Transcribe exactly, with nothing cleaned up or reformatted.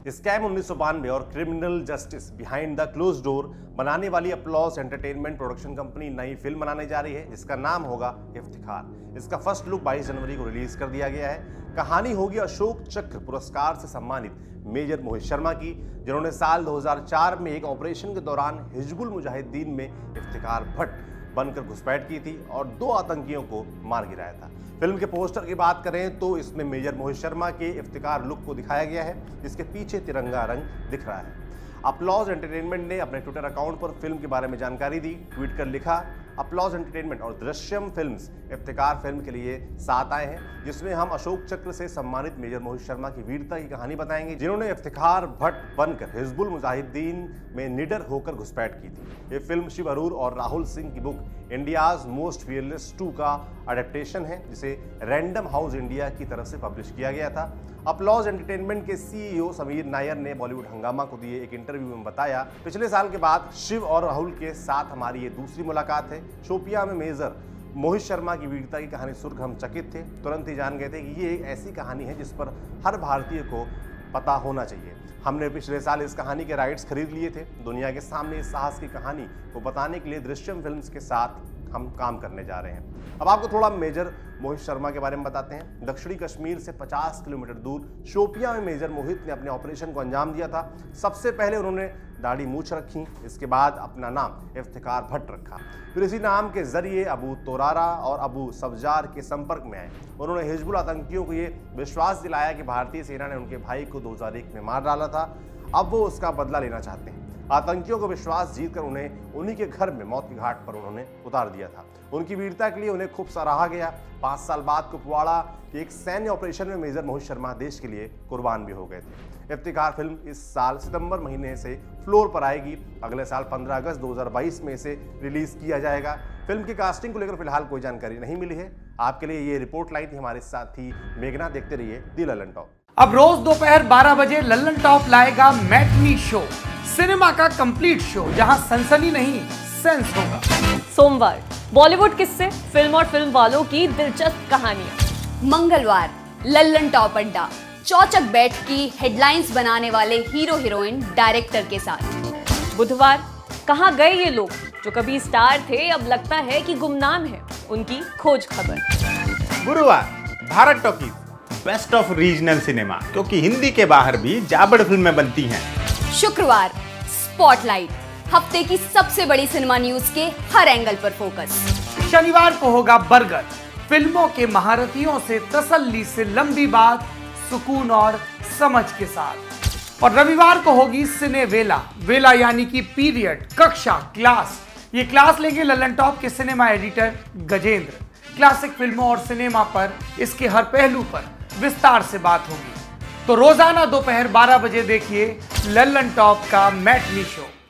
Scam उन्नीस सौ बानवे और criminal justice behind the close door बनाने वाली अपलॉज एंटरटेनमेंट प्रोडक्शन कंपनी नई फिल्म बनाने जा रही है जिसका नाम होगा इफ्तिखार। इसका फर्स्ट लुक बाईस जनवरी को रिलीज कर दिया गया है। कहानी होगी अशोक चक्र पुरस्कार से सम्मानित मेजर मोहित शर्मा की, जिन्होंने साल दो हज़ार चार में एक ऑपरेशन के दौरान हिजबुल मुजाहिदीन में इफ्तिखार भट्ट बनकर घुसपैठ की थी और दो आतंकियों को मार गिराया था। फिल्म के पोस्टर की बात करें तो इसमें मेजर मोहित शर्मा के इफ्तिखार लुक को दिखाया गया है, जिसके पीछे तिरंगा रंग दिख रहा है। अपलॉज एंटरटेनमेंट ने अपने ट्विटर अकाउंट पर फिल्म के बारे में जानकारी दी। ट्वीट कर लिखा, अपलॉज एंटरटेनमेंट और दृश्यम फिल्म्स इफ्तिखार फिल्म के लिए साथ आए हैं, जिसमें हम अशोक चक्र से सम्मानित मेजर मोहित शर्मा की वीरता की कहानी बताएंगे, जिन्होंने इफ्तिखार भट्ट बनकर हिजबुल मुजाहिदीन में निडर होकर घुसपैठ की थी। ये फिल्म शिव अरूर और राहुल सिंह की book India's most fearless two का अडेप्टेशन है, जिसे रैंडम हाउस इंडिया की तरफ से पब्लिश किया गया था। अपलॉज एंटरटेनमेंट के सीईओ समीर नायर ने बॉलीवुड हंगामा को दिए एक इंटरव्यू में बताया, पिछले साल के बाद शिव और राहुल के साथ हमारी ये दूसरी मुलाकात है। शोपिया में मेजर मोहित शर्मा की वीरता की कहानी सुनकर हम चकित थे, तुरंत ही जान गए थे कि ये एक ऐसी कहानी है जिस पर हर भारतीय को पता होना चाहिए। हमने पिछले साल इस कहानी के राइट्स खरीद लिए थे। दुनिया के सामने इस साहस की कहानी को बताने के लिए दृश्यम फिल्म्स के साथ हम काम करने जा रहे हैं। अब आपको थोड़ा मेजर मोहित शर्मा के बारे में बताते हैं। दक्षिणी कश्मीर से पचास किलोमीटर दूर शोपिया में मेजर मोहित ने अपने ऑपरेशन को अंजाम दिया था। सबसे पहले उन्होंने दाढ़ी मूछ रखी, इसके बाद अपना नाम इफ्तिखार भट्ट रखा। फिर इसी नाम के जरिए अबू तोरारा और अबू सब्जार के संपर्क में आए। उन्होंने हिजबुल आतंकियों को ये विश्वास दिलाया कि भारतीय सेना ने उनके भाई को दो हज़ार एक में मार डाला था, अब वो उसका बदला लेना चाहते हैं। आतंकियों को विश्वास जीतकर उन्हें उन्हीं के घर में मौत की घाट पर उन्होंने उतार दिया था। उनकी वीरता के लिए उन्हें खूब सराहा गया। पाँच साल बाद कुपवाड़ा के एक सैन्य ऑपरेशन में मेजर मोहित शर्मा देश के लिए कुर्बान भी हो गए थे। इफ्तिखार फिल्म इस साल सितंबर महीने से फ्लोर पर आएगी। अगले साल पंद्रह अगस्त दो हज़ार बाईस में इसे रिलीज किया जाएगा। फिल्म की कास्टिंग को लेकर फिलहाल कोई जानकारी नहीं मिली है। आपके लिए ये रिपोर्ट लाई थी हमारे साथ थी मेघना। देखते रहिए दी ललन टॉप। अब रोज दोपहर बारह बजे ललन टॉप लाएगा मैटनी शो, सिनेमा का कंप्लीट शो जहां सनसनी नहीं सेंस होगा। सोमवार बॉलीवुड किस्से, फिल्म और फिल्म वालों की दिलचस्प कहानियां। मंगलवार लल्लन टॉप अड्डा, चौचक बैठ की हेडलाइंस बनाने वाले हीरो हीरोइन डायरेक्टर के साथ। बुधवार कहां गए ये लोग जो कभी स्टार थे अब लगता है कि गुमनाम है, उनकी खोज खबर। गुरुवार Bharat talkies, best of regional cinema, क्योंकि हिंदी के बाहर भी जाबड़ फिल्में बनती हैं। शुक्रवार स्पॉटलाइट, हफ्ते की सबसे बड़ी सिनेमा न्यूज के हर एंगल पर फोकस। शनिवार को होगा बरगद, फिल्मों के महारथियों से तसल्ली से लंबी बात, सुकून और समझ के साथ। और रविवार को होगी सिने वेला, वेला यानी कि पीरियड, कक्षा, क्लास। ये क्लास लेंगे ललन टॉप के सिनेमा एडिटर गजेंद्र। क्लासिक फिल्मों और सिनेमा पर, इसके हर पहलू पर विस्तार से बात होगी। तो रोजाना दोपहर बारह बजे देखिए ललन टॉप का मैटनी शो।